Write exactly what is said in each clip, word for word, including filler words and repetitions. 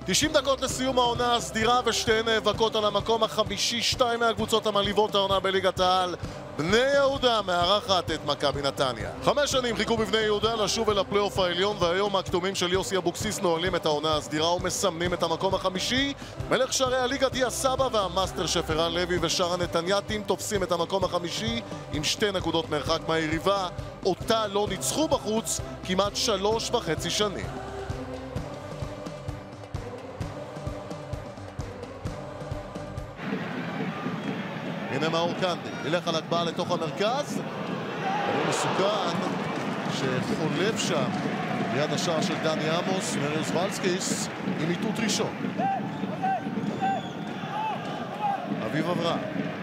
תשעים דקות לסיום העונה הסדירה ושתיהן נאבקות על המקום החמישי. שתיים מהקבוצות המעליבות העונה בליגת העל. בני יהודה מארחת את מכבי נתניה. חמש שנים חיכו בבני יהודה לשוב אל הפלייאוף העליון, והיום הכתומים של יוסי אבוקסיס נועלים את העונה הסדירה ומסמנים את המקום החמישי. מלך שערי הליגה דיה סבא והמאסטר שף ערן לוי ושאר הנתנייתים תופסים את המקום החמישי עם שתי נקודות מרחק מהיריבה, אותה לא ניצחו בחוץ כמעט שלוש וחצי שנים. הנה מאור קנדי, ילך על הגבהה לתוך המרכז. הוא מסוכן שחולב שם ליד השער של דני עמוס. מריוס ולסקיס עם איתות ראשון. אביב אברהם,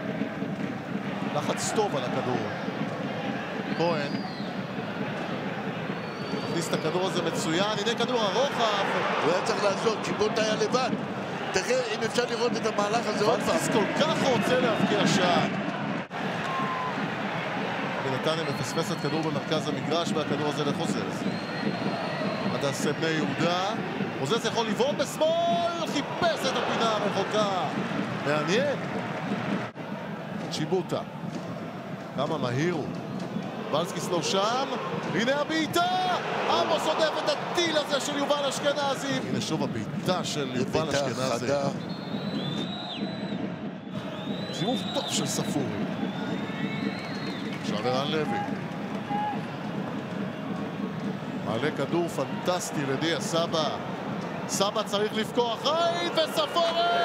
לחץ טוב על הכדור. כהן מכניס את הכדור הזה מצוין. הנה כדור הרוחב. הוא היה צריך לעשות, שיבוט היה לבד. תראה אם אפשר לראות את המהלך הזה עוד פעם. ולסקיס כל כך רוצה להבקיע שער. ונתניה מפספסת כדור במרכז המגרש והכדור הזה לחוזז. הדס בני יהודה. חוזז יכול לבעוט בשמאל, חיפש את הפינה הרחוקה. מעניין. צ'יבוטה. כמה מהיר הוא. ולסקיס לא שם. הנה הבעיטה. עמוס עודף את הטיל הזה של יובל אשכנזי. הנה שוב הבעיטה של יובל אשכנזי. סיבוב טוב של ספורי. עכשיו ערן לוי. מעלה כדור פנטסטי לדיה סבא. סבא צריך לפקוח חיים וספורי!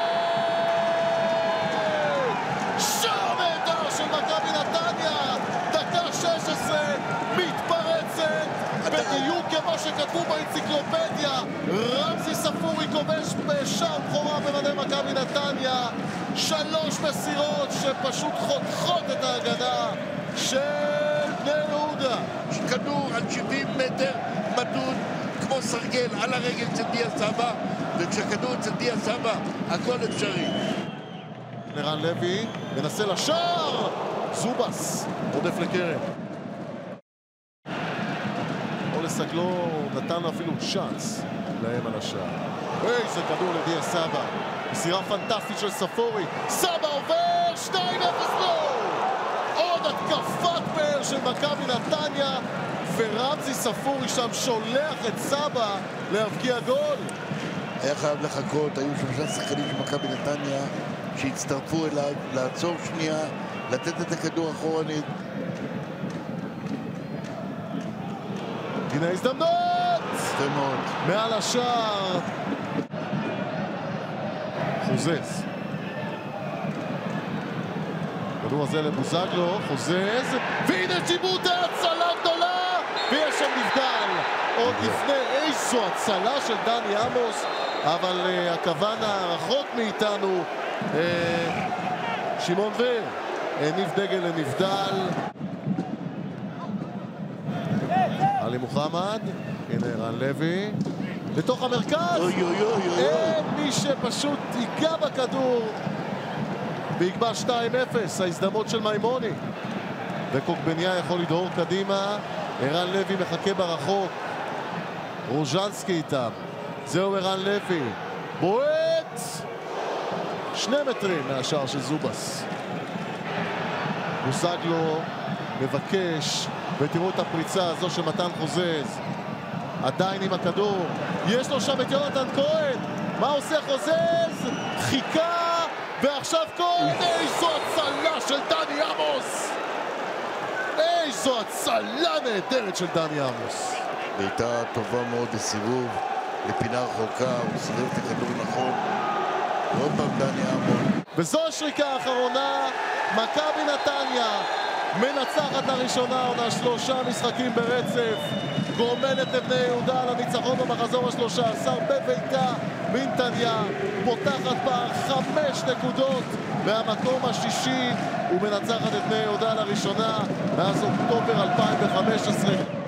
שער נהדר של מכבי נתניה. דקה שש עשרה מתפרצת בדיוק כמו שכתבו באנציקלופדיה. רמזי ספורי כובש בשער בכורה במדי מכבי נתניה. שלוש מסירות שפשוט חותכות את ההגנה של בני יהודה. כדור על שבעים מטר מדוד כמו סרגל על הרגל של דיה סבא, וכשכדור אצל דיה סבא הכל אפשרי. ערן לוי מנסה לשער. זובס עודף לקרן. אולסק לא נתן לו אפילו צ'אנס להם על השער. איזה כדור לדיה סבא. מסירה פנטסטית של ספורי. סבא עובר שתיים אפס לו. עוד התקפת פאר של מכבי נתניה, ורמזי ספורי שם שולח את סבא להבקיע גול. היה חייב לחכות, היו שלושה שחקנים של מכבי נתניה שהצטרפו אליו, לעצור שנייה, לתת את הכדור אחורנית. הנה הזדמנות! יפה מאוד. מעל השער. חוזז. הכדור הזה לבוזגלו, חוזז, והנה צ'יבוטה, הצלה גדולה, ויש שם נבדל. עוד לפני איזו הצלה של דני עמוס, אבל uh, הכוונה רחוק מאיתנו. uh, שמעון ור הניף דגל לנבדל. עלי מוחמד, הנה ערן לוי לתוך המרכז. אוי אוי אוי. אין מי שפשוט ייגע בכדור ויקבע שתיים אפס. ההזדמנות של מימוני, וקוקבניה יכול לדהור קדימה. ערן לוי מחכה ברחוק, רוז'נסקי איתם. זהו ערן לוי, בועט שני מטרים מהשער של זובס. בוזגלו מבקש, ותראו את הפריצה הזו של מתן חוזז. עדיין עם הכדור, יש לו שם את יונתן כהן. מה עושה חוזז? חיכה, ועכשיו כהן. איזו הצלה של דני עמוס. איזו הצלה נהדרת של דני עמוס. בעיטה טובה מאוד לסיבוב, לפינה רחוקה, הוא סירב את הכדור נכון. ועוד פעם דני עמוס. וזו השריקה האחרונה. מכבי נתניה מנצחת לראשונה עונה שלושה משחקים ברצף. גומלת לבני יהודה על הניצחון במחזור השלושה עשר בביתה בנתניה. פותחת פער חמש נקודות מהמקום השישי ומנצחת את בני יהודה לראשונה מאז אוקטובר אלפיים וחמש עשרה.